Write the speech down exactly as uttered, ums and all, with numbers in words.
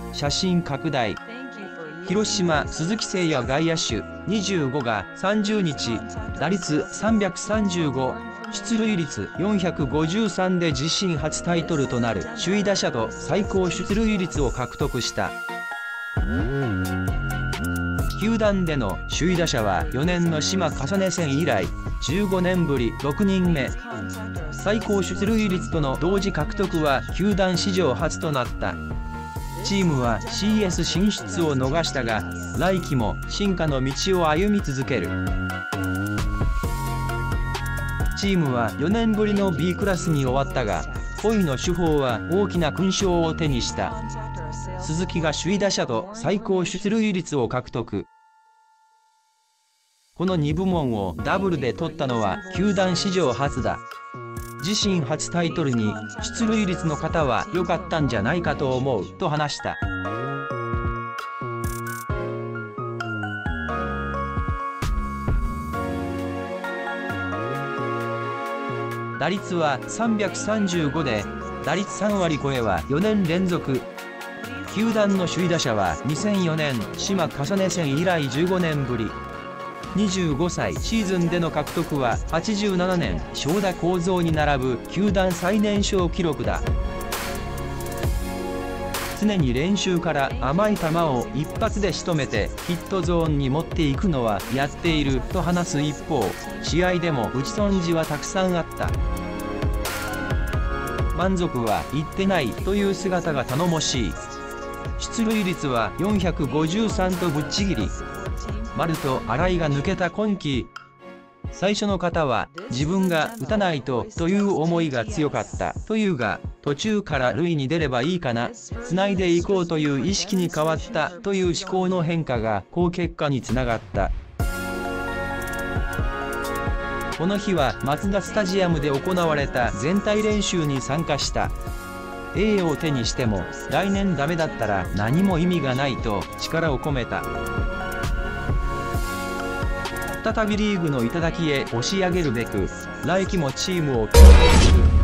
写真拡大。広島鈴木誠也外野手にじゅうごがさんじゅうにち、打率さんびゃくさんじゅうご、出塁率よんひゃくごじゅうさんで自身初タイトルとなる首位打者と最高出塁率を獲得した。球団での首位打者はよねんの島重ね戦以来じゅうごねんぶりろくにんめ。最高出塁率との同時獲得は球団史上初となった。チームは シーエス 進出を逃したが、来季も進化の道を歩み続ける。チームはよねんぶりの ビー クラスに終わったが、恋の主砲は大きな勲章を手にした。鈴木が首位打者と最高出塁率を獲得。このに部門をダブルで取ったのは球団史上初だ。自身初タイトルに出塁率の方は良かったんじゃないかと思うと話した。打率はさんびゃくさんじゅうごで、打率さんわり超えはよねん連続。球団の首位打者はにせんよねん島重ね戦以来じゅうごねんぶり。にじゅうごさいシーズンでの獲得ははちじゅうななねん正田幸三に並ぶ球団最年少記録だ。常に練習から甘い球を一発で仕留めてヒットゾーンに持っていくのはやっていると話す一方、試合でも打ち損じはたくさんあった。満足はいってないという姿が頼もしい。出塁率はよんひゃくごじゅうさんとぶっちぎり。丸と新井が抜けた今季。最初の方は自分が打たないとという思いが強かったというが、途中から塁に出ればいいかな、つないでいこうという意識に変わったという思考の変化が好結果につながった。この日はマツダスタジアムで行われた全体練習に参加した。栄誉を手にしても来年ダメだったら何も意味がないと力を込めた。再びリーグの頂へ押し上げるべく、来季もチームを強化する。